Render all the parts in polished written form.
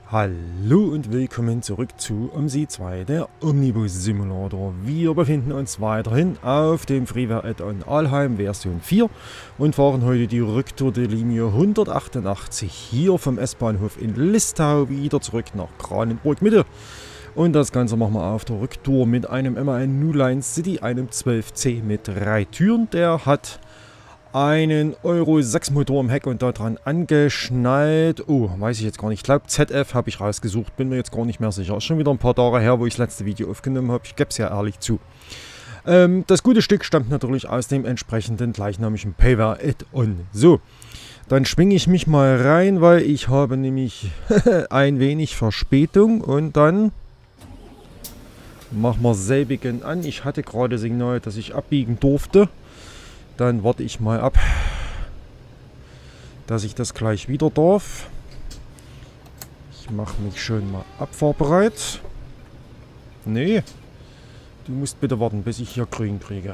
Hallo und willkommen zurück zu OMSI 2, der Omnibus Simulator. Wir befinden uns weiterhin auf dem Freeware Add-on Alheim Version 4 und fahren heute die Rücktour der Linie 188 hier vom S-Bahnhof in Listau wieder zurück nach Kranenburg Mitte. Und das Ganze machen wir auf der Rücktour mit einem MAN New Line City, einem 12C mit 3 Türen. Der hat einen Euro 6 Motor im Heck und da dran angeschnallt. Oh, weiß ich jetzt gar nicht. Ich glaube ZF habe ich rausgesucht, bin mir jetzt gar nicht mehr sicher. Ist schon wieder ein paar Tage her, wo ich das letzte Video aufgenommen habe. Ich gebe es ja ehrlich zu. Das gute Stück stammt natürlich aus dem entsprechenden gleichnamigen Payware Add-on. So, dann schwinge ich mich mal rein, weil ich habe nämlich ein wenig Verspätung und dann machen wir selbigen an. Ich hatte gerade Signal, dass ich abbiegen durfte. Dann warte ich mal ab, dass ich das gleich wieder darf. Ich mache mich schon mal abfahrbereit. Nee, du musst bitte warten, bis ich hier grün kriege.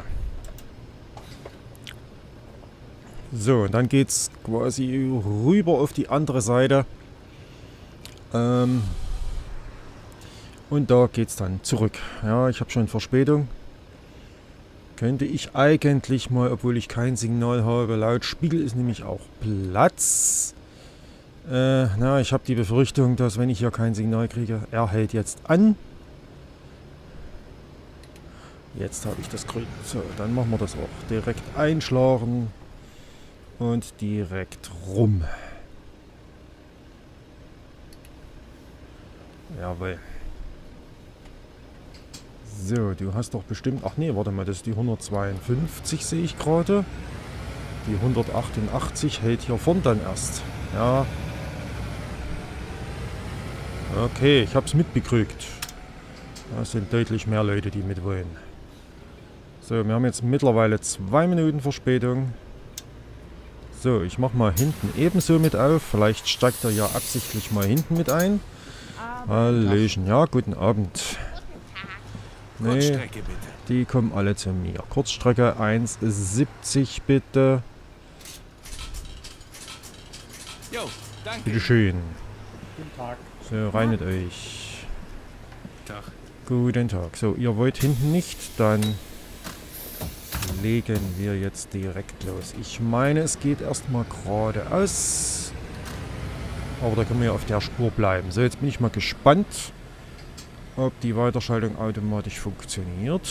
So, und dann geht es quasi rüber auf die andere Seite. Und da geht es dann zurück. Ja, ich habe schon Verspätung. Könnte ich eigentlich mal, obwohl ich kein Signal habe, laut Spiegel ist nämlich auch Platz. Na, ich habe die Befürchtung, dass wenn ich hier kein Signal kriege, er hält jetzt an. Jetzt habe ich das grün. So, dann machen wir das auch. Direkt einschlagen und direkt rum. Jawohl. So, du hast doch bestimmt... Ach nee, warte mal, das ist die 152, sehe ich gerade. Die 188 hält hier vorn dann erst. Ja. Okay, ich habe es mitbekriegt. Da sind deutlich mehr Leute, die mitwollen. So, wir haben jetzt mittlerweile 2 Minuten Verspätung. So, ich mache mal hinten ebenso mit auf. Vielleicht steigt er ja absichtlich mal hinten mit ein. Hallöchen, ja, guten Abend. Nee, die kommen alle zu mir. Kurzstrecke 1,70 bitte. Jo, danke. Bitteschön. Guten Tag. So, rein mit euch. Tag. Guten Tag. So, ihr wollt hinten nicht, dann legen wir jetzt direkt los. Ich meine, es geht erstmal geradeaus. Aber da können wir ja auf der Spur bleiben. So, jetzt bin ich mal gespannt, ob die Weiterschaltung automatisch funktioniert.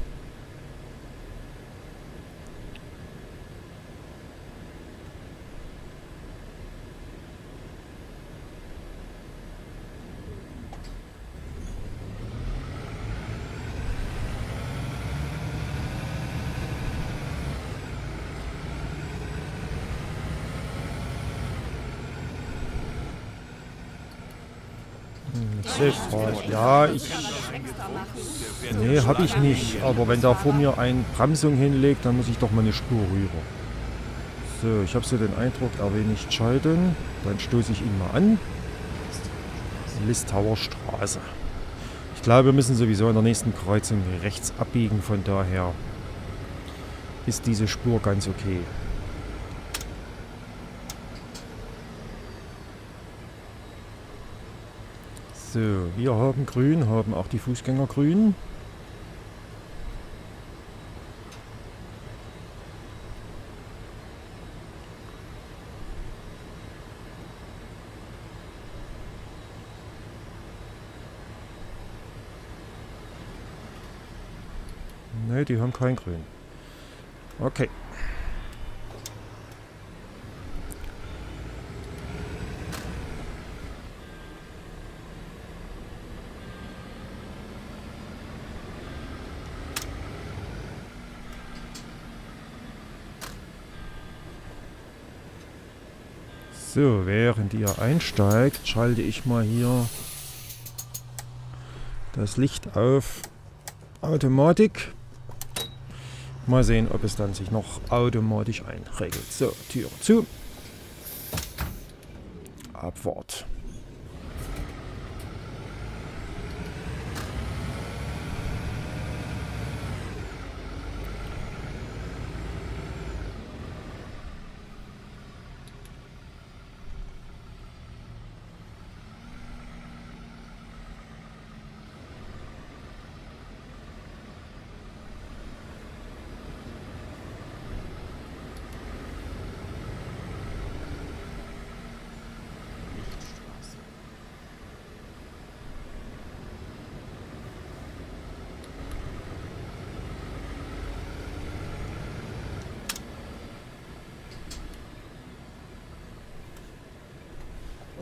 Safe. Ja, nee, habe ich nicht. Aber wenn da vor mir ein Bremsung hinlegt, dann muss ich doch mal eine Spur rüber. So, ich habe so den Eindruck, er will nicht schalten. Dann stoße ich ihn mal an. Listauer Straße. Ich glaube, wir müssen sowieso in der nächsten Kreuzung rechts abbiegen. Von daher ist diese Spur ganz okay. So, wir haben grün, haben auch die Fußgänger grün. Ne, die haben kein Grün. Okay. So, während ihr einsteigt, schalte ich mal hier das Licht auf Automatik. Mal sehen, ob es dann sich noch automatisch einregelt. So, Tür zu. Abfahrt.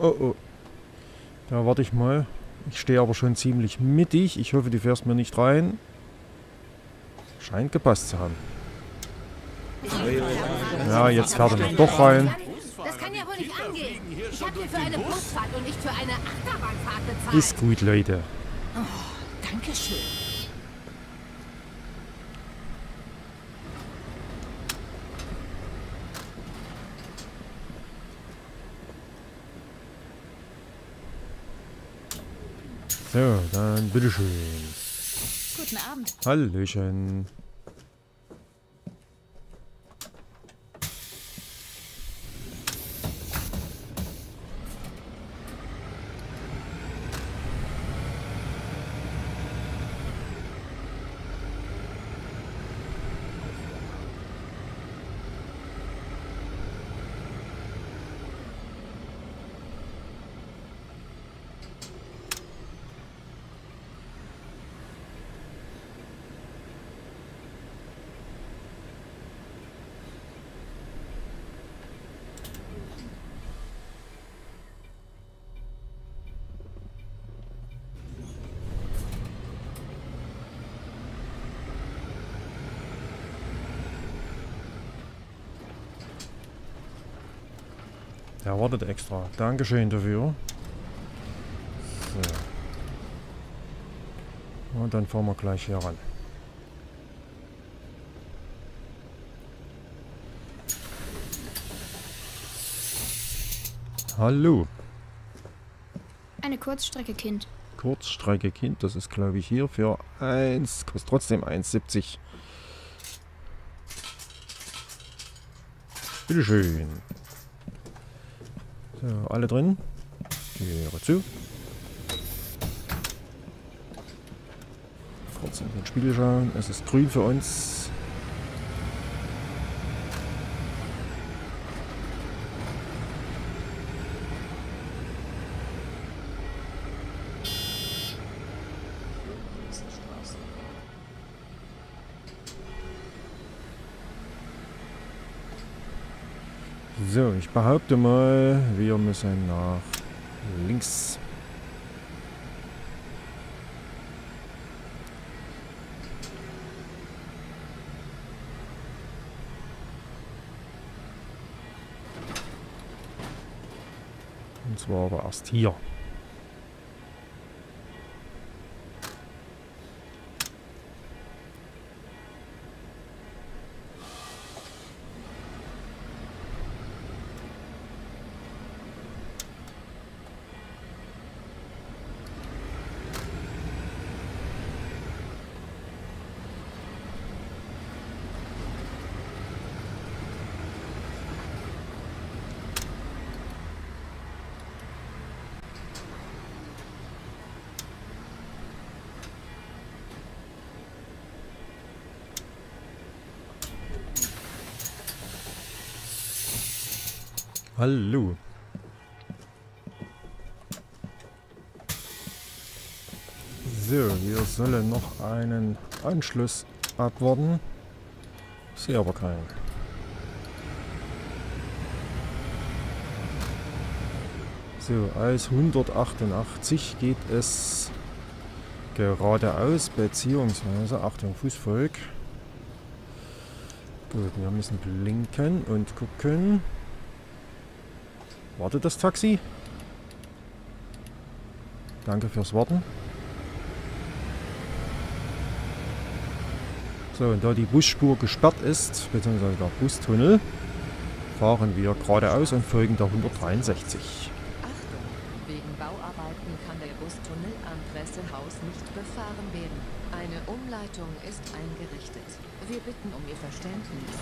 Oh, oh. Da warte ich mal. Ich stehe aber schon ziemlich mittig. Ich hoffe, du fährst mir nicht rein. Scheint gepasst zu haben. Ja, jetzt fährt er mir doch rein. Das kann ja wohl nicht angehen. Ich habe hier für eine Busfahrt und nicht für eine Achterbahnfahrt bezahlt. Ist gut, Leute. Dankeschön. So, dann bitteschön. Guten Abend. Hallöchen. Der wartet extra. Dankeschön dafür. So. Und dann fahren wir gleich hier ran. Hallo. Eine Kurzstrecke, Kind. Kurzstrecke Kind, das ist glaube ich hier für 1, kostet trotzdem 1,70. Bitteschön. So, alle drin. Türe zu. Kurz in den Spiegel schauen. Es ist grün für uns. So, ich behaupte mal, wir müssen nach links. Und zwar aber erst hier. Hallo. So, wir sollen noch einen Anschluss abwarten. Ich sehe aber keinen. So, als 188 geht es geradeaus, beziehungsweise, Achtung, Fußvolk. Gut, wir müssen blinken und gucken. Wartet das Taxi? Danke fürs Warten. So, und da die Busspur gesperrt ist, beziehungsweise der Bustunnel, fahren wir geradeaus und folgen der 163. Achtung! Wegen Bauarbeiten kann der Bustunnel am Pressehaus nicht befahren werden. Eine Umleitung ist eingerichtet. Wir bitten um Ihr Verständnis.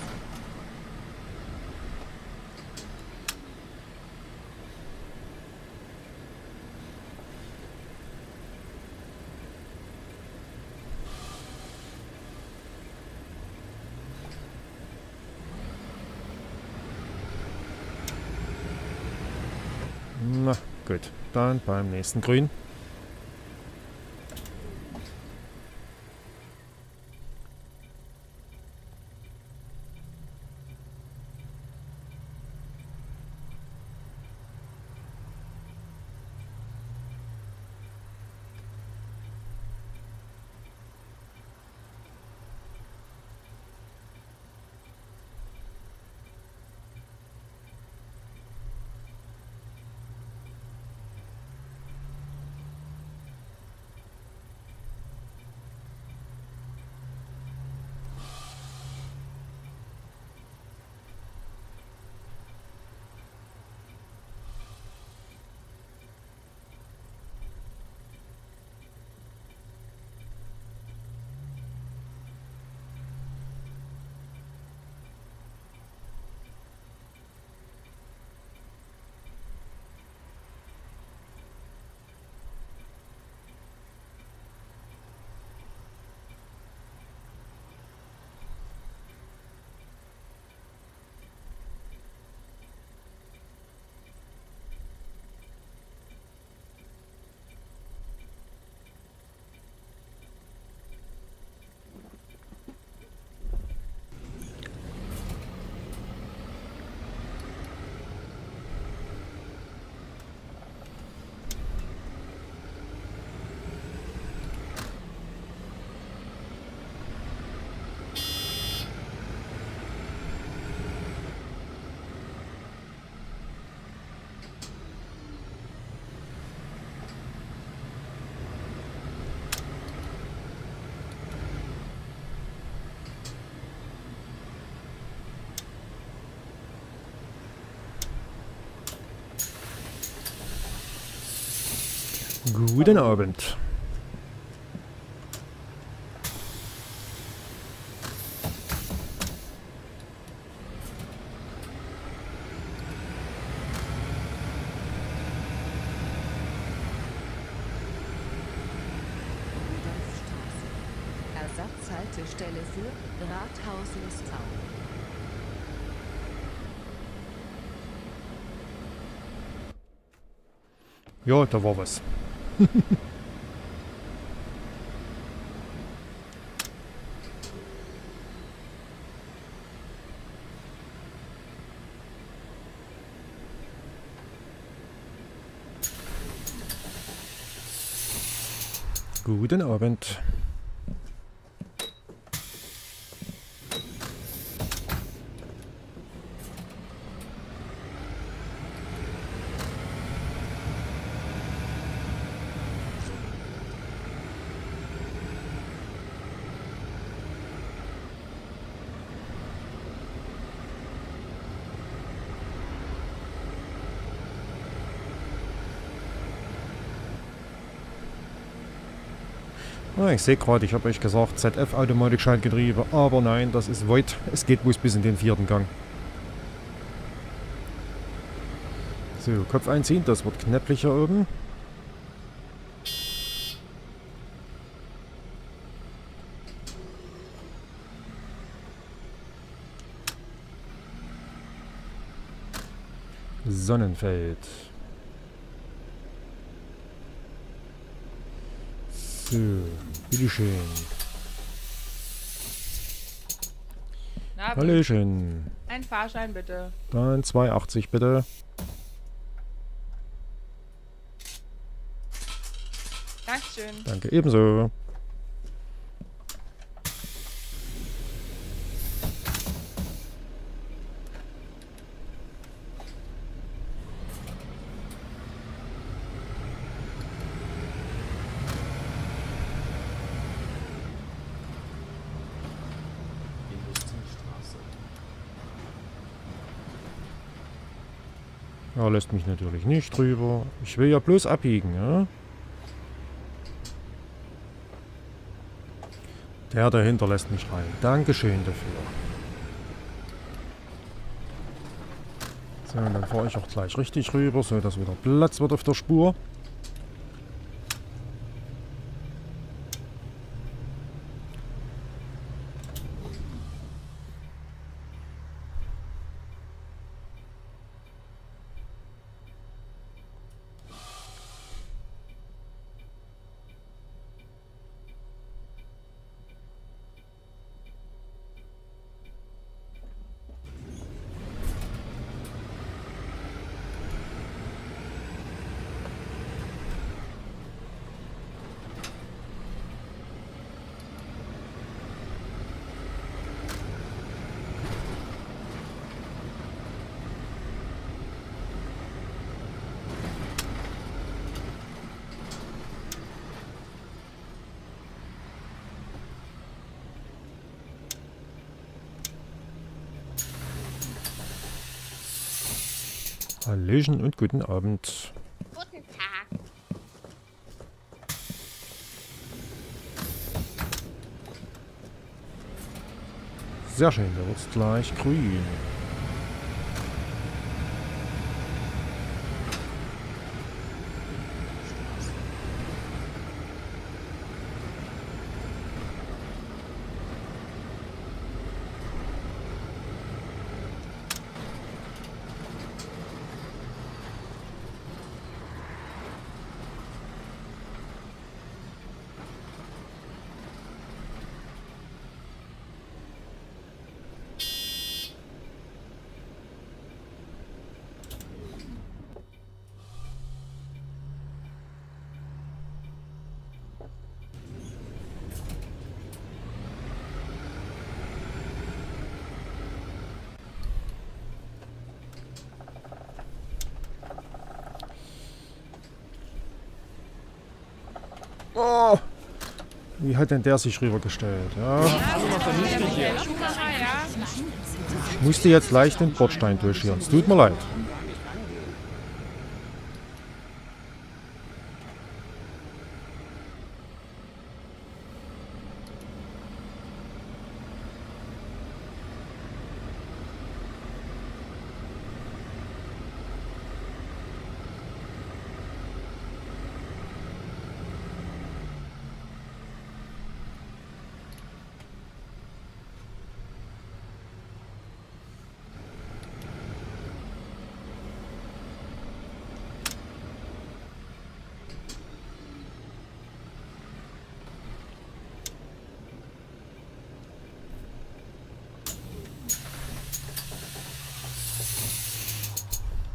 Na gut, dann beim nächsten Grün. Guten Abend. Ersatzhaltestelle für Rathaus Listau. Ja, da war was. Guten Abend. Ah, ich sehe gerade, ich habe euch gesagt, ZF Automatikschaltgetriebe, aber nein, das ist Void. Es geht bloß bis in den 4. Gang. So, Kopf einziehen, das wird knäpplich hier oben. Sonnenfeld. So, bitteschön. Na, Hallöchen. ein Fahrschein bitte. Dann 2,80 bitte. Dankeschön. Danke, ebenso. Er lässt mich natürlich nicht drüber. Ich will ja bloß abbiegen, ja? Der dahinter lässt mich rein. Dankeschön dafür. So, und dann fahre ich auch gleich richtig rüber, so dass wieder Platz wird auf der Spur. Hallöchen und guten Abend. Guten Tag. Sehr schön, da wird es gleich grün. Oh, wie hat denn der sich rübergestellt? Ja. Ich musste jetzt leicht den Bordstein durchschieren. Es tut mir leid.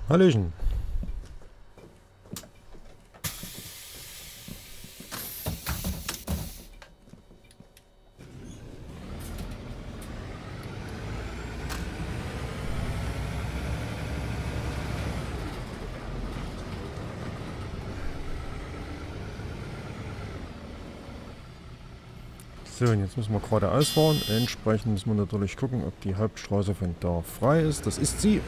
Hallöchen. So, und jetzt müssen wir geradeaus fahren. Entsprechend müssen wir natürlich gucken, ob die Hauptstraße von da frei ist. Das ist sie.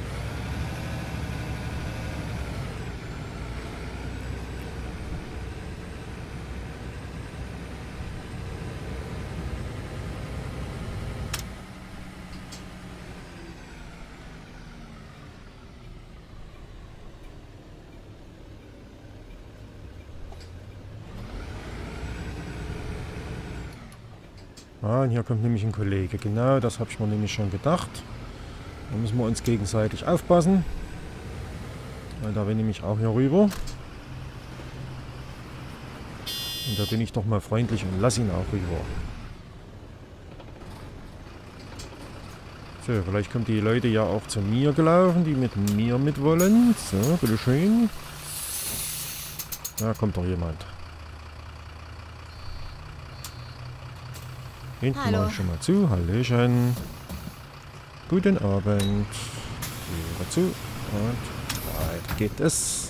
Ah, und hier kommt nämlich ein Kollege. Genau, das habe ich mir nämlich schon gedacht. Da müssen wir uns gegenseitig aufpassen. Weil da will nämlich auch hier rüber. Und da bin ich doch mal freundlich und lass ihn auch rüber. So, vielleicht kommen die Leute ja auch zu mir gelaufen, die mit mir mit wollen. So, bitteschön. Da kommt doch jemand. Hinten Hallo. mache ich schon mal zu. Hallöchen. Guten Abend. Türe zu. Und weiter geht es.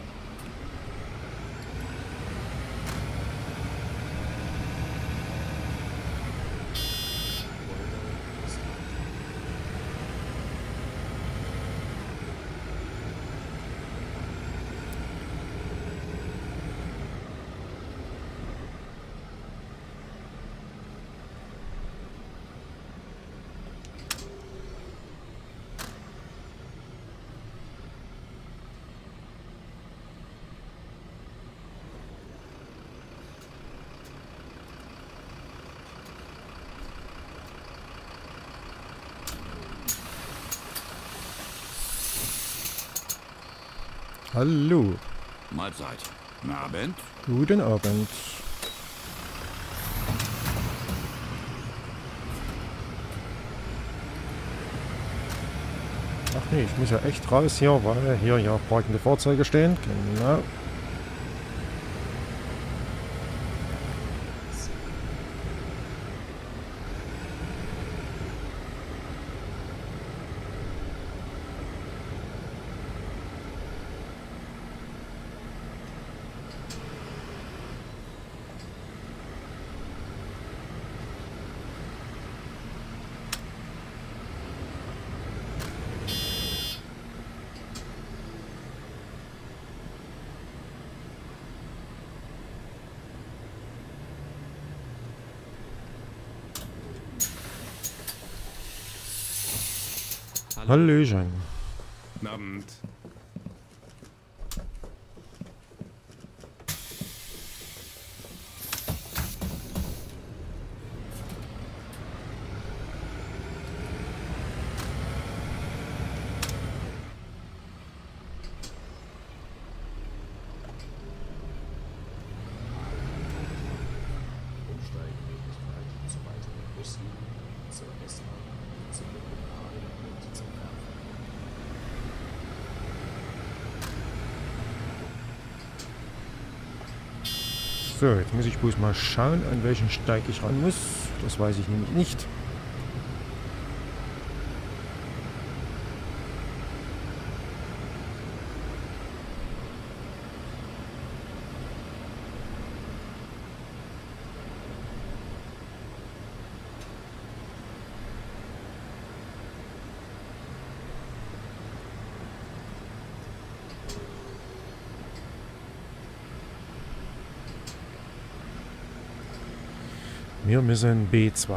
Hallo. Mahlzeit. Guten Abend. Guten Abend. Ach nee, ich muss ja echt raus hier, weil hier ja parkende Fahrzeuge stehen. Genau. Hallöchen. Guten Abend. Umsteigemöglichkeiten zu weiteren Buslinien, zur S-Bahn, zum Lokal und zum Fernverkehr. So, jetzt muss ich bloß mal schauen, an welchen Steig ich ran muss. Das weiß ich nämlich nicht. Wir müssen B2.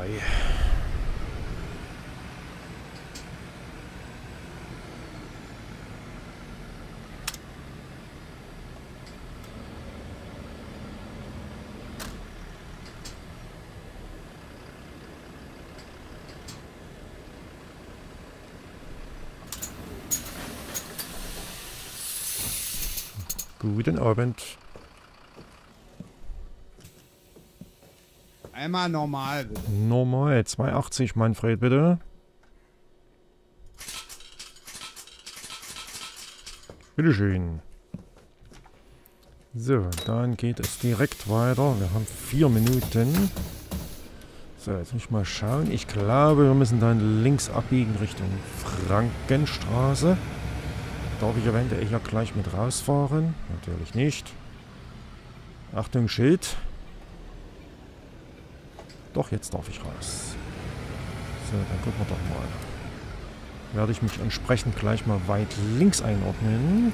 Guten Abend. Einmal normal, bitte. Normal, 280 Manfred, bitte. Bitteschön. So, dann geht es direkt weiter. Wir haben 4 Minuten. So, jetzt muss ich mal schauen. Ich glaube, wir müssen dann links abbiegen Richtung Frankenstraße. Darf ich eventuell hier gleich mit rausfahren? Natürlich nicht. Achtung, Schild. Doch, jetzt darf ich raus. So, dann gucken wir doch mal. Werde ich mich entsprechend gleich mal weit links einordnen.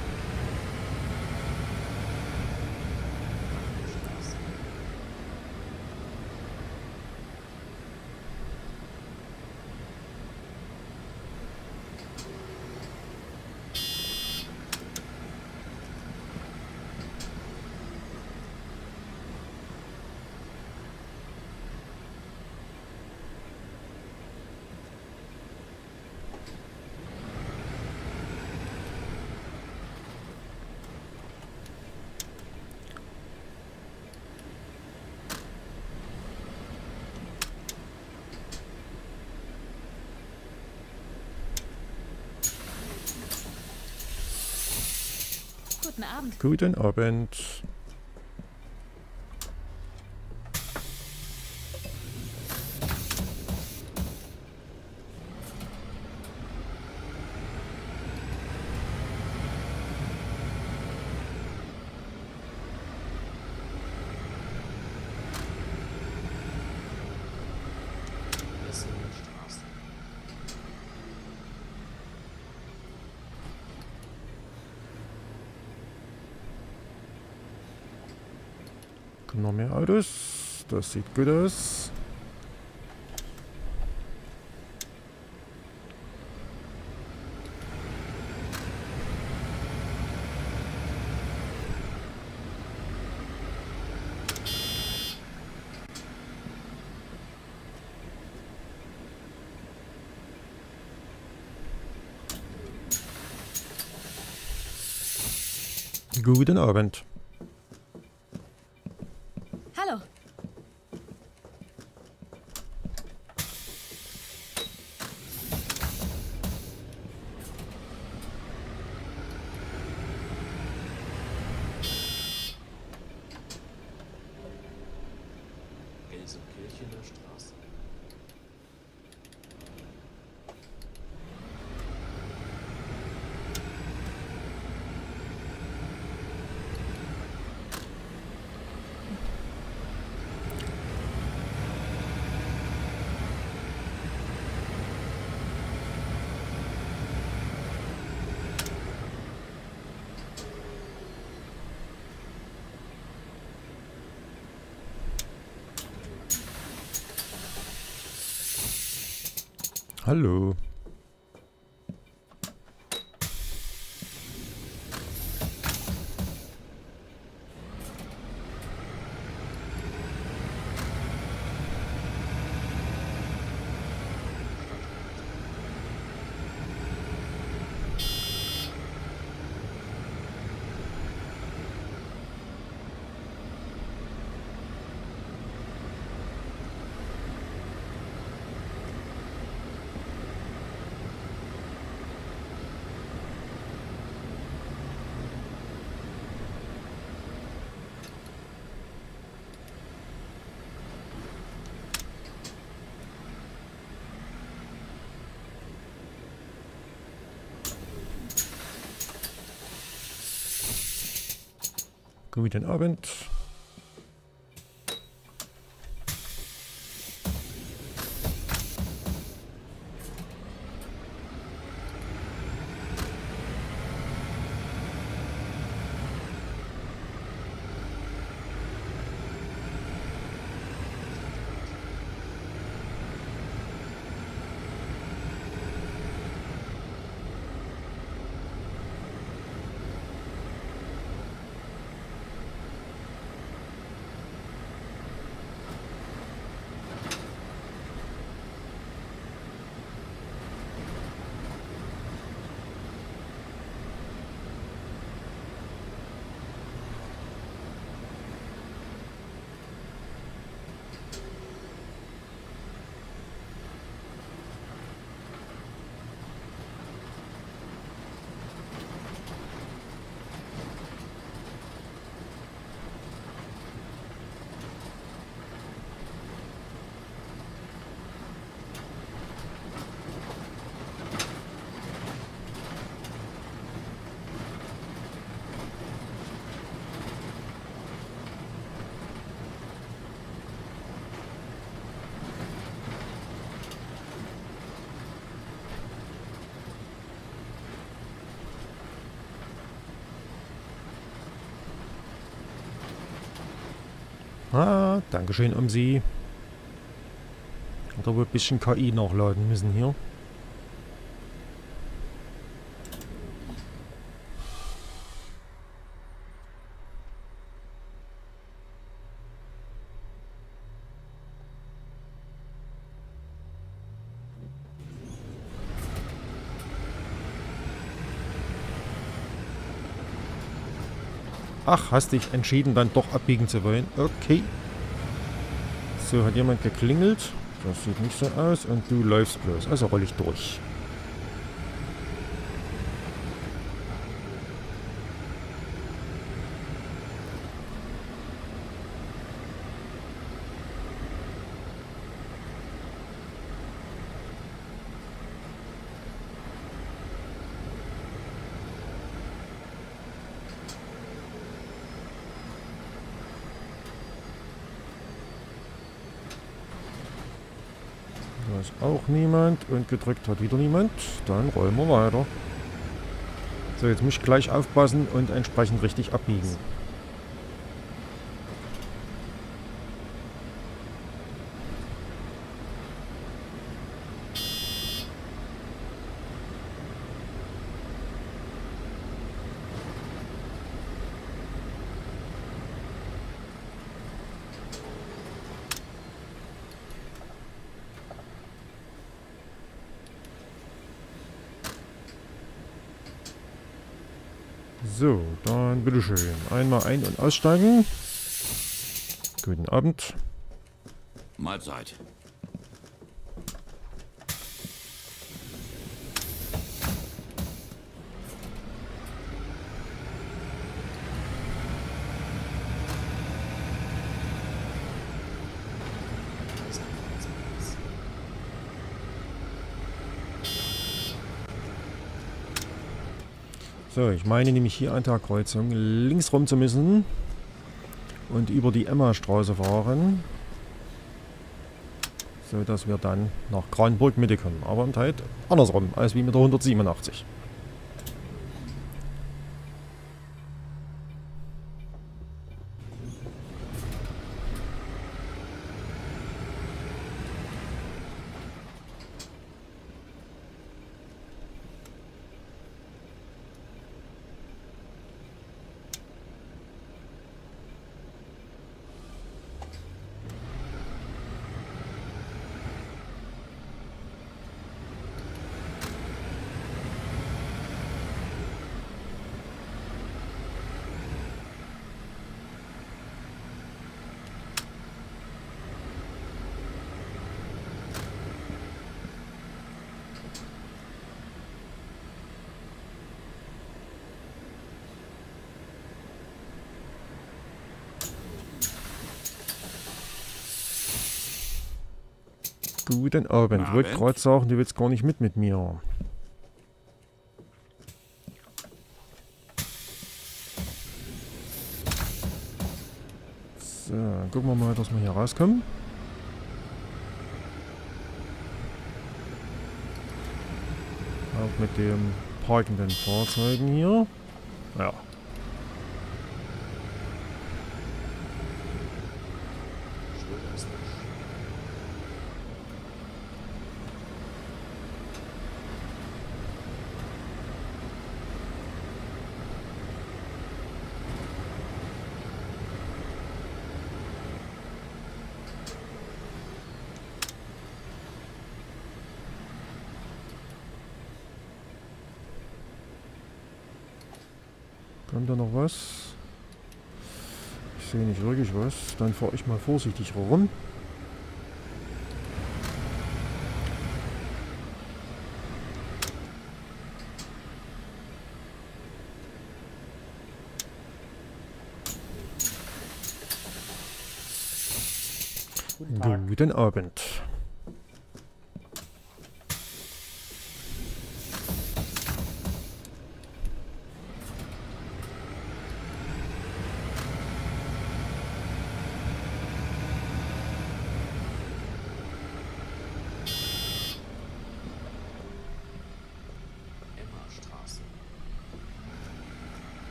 Guten Abend. Guten Abend. Essener Straße. Noch mehr Autos. Das sieht gut aus. Guten Abend. Hallo. Gelsenkirchener Straße. Hallo. Guten Abend. Ah, dankeschön, Sie. Hat aber ein bisschen KI nachladen müssen hier. Ach, hast dich entschieden, dann doch abbiegen zu wollen. Okay. So, hat jemand geklingelt. Das sieht nicht so aus. Und du läufst bloß. Also roll ich durch. Da ist auch niemand und gedrückt hat wieder niemand. Dann rollen wir weiter. So, jetzt muss ich gleich aufpassen und entsprechend richtig abbiegen. So, dann bitteschön. Einmal ein- und aussteigen. Guten Abend. Mahlzeit. So, ich meine nämlich hier an der Kreuzung links rum zu müssen und über die Emma-Straße fahren, so dass wir dann nach Kranburg Mitte kommen. Aber im Teil andersrum, als wie mit der 187. Guten Abend. Ich wollte gerade sagen, du willst gar nicht mit mir. So, gucken wir mal, dass wir hier rauskommen. Auch mit den parkenden Fahrzeugen hier. Ja. Kommt da noch was? Ich sehe nicht wirklich was. Dann fahre ich mal vorsichtig rum. Guten Abend.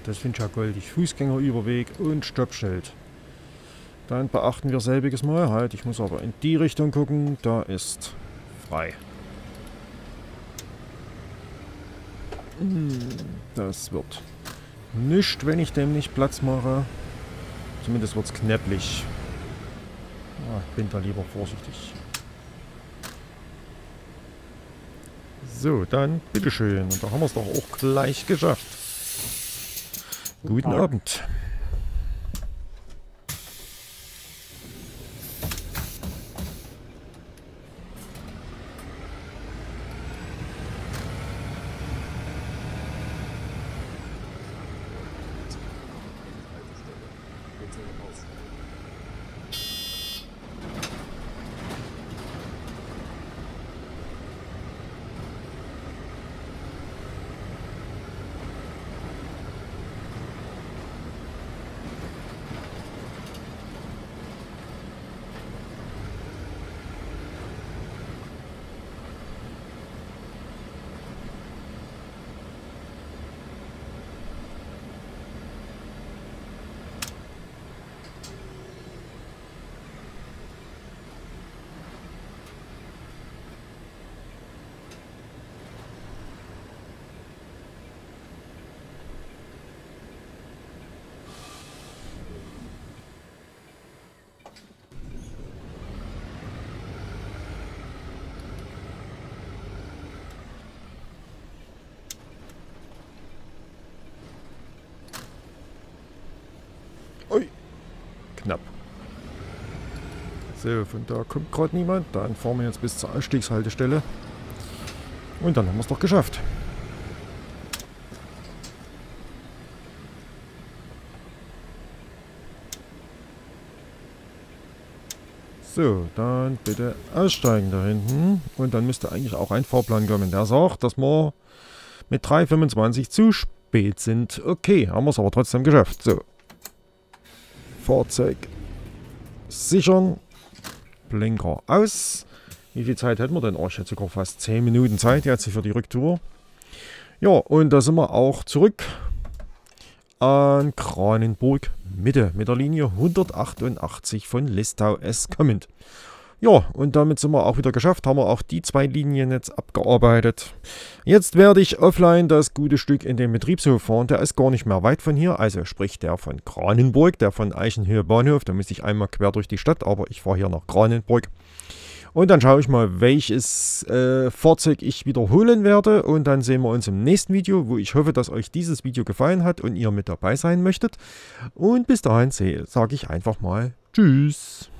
das finde ich ja goldig. Fußgängerüberweg und Stoppschild. Dann beachten wir selbiges Mal. Halt, ich muss aber in die Richtung gucken. Da ist frei. Das wird nicht, wenn ich dem nicht Platz mache. Zumindest wird es knäpplich. Bin da lieber vorsichtig. So, dann bitteschön. Und da haben wir es doch auch gleich geschafft. Guten Abend. Ui, knapp. So, von da kommt gerade niemand. Dann fahren wir jetzt bis zur Ausstiegshaltestelle. Und dann haben wir es doch geschafft. So, dann bitte aussteigen da hinten. Und dann müsste eigentlich auch ein Fahrplan kommen. Der sagt, dass wir mit 3,25 zu spät sind. Okay, haben wir es aber trotzdem geschafft. So. Fahrzeug sichern. Blinker aus. Wie viel Zeit hätten wir denn? Oh, ich hätte sogar fast 10 Minuten Zeit jetzt für die Rücktour. Ja, und da sind wir auch zurück an Kranenburg Mitte mit der Linie 188 von Listau S kommend. Ja, und damit sind wir auch wieder geschafft, haben wir auch die 2 Linien jetzt abgearbeitet. Jetzt werde ich offline das gute Stück in den Betriebshof fahren, der ist gar nicht mehr weit von hier, also sprich der von Kranenburg, der von Eichenhöhe Bahnhof, da müsste ich einmal quer durch die Stadt, aber ich fahre hier nach Kranenburg. Und dann schaue ich mal, welches Fahrzeug ich wiederholen werde. Und dann sehen wir uns im nächsten Video, wo ich hoffe, dass euch dieses Video gefallen hat und ihr mit dabei sein möchtet. Und bis dahin sage ich einfach mal Tschüss.